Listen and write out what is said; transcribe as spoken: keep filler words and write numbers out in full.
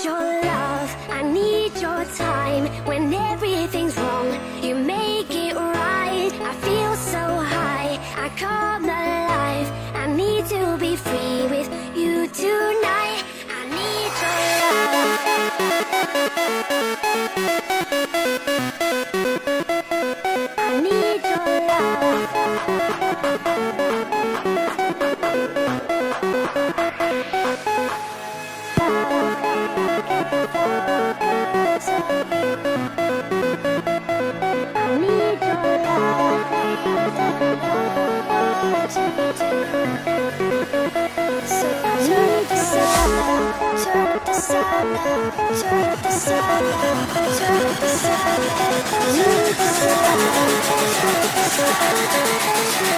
your love, I need your time. When everything's wrong, you make it right. I feel so high, I come alive. I need to be free with you tonight. I need your love. I need your love. Turn